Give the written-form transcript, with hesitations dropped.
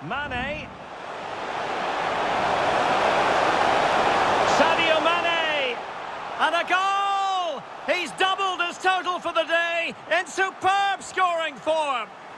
Mane. Sadio Mane. And a goal! He's doubled his total for the day in superb scoring form.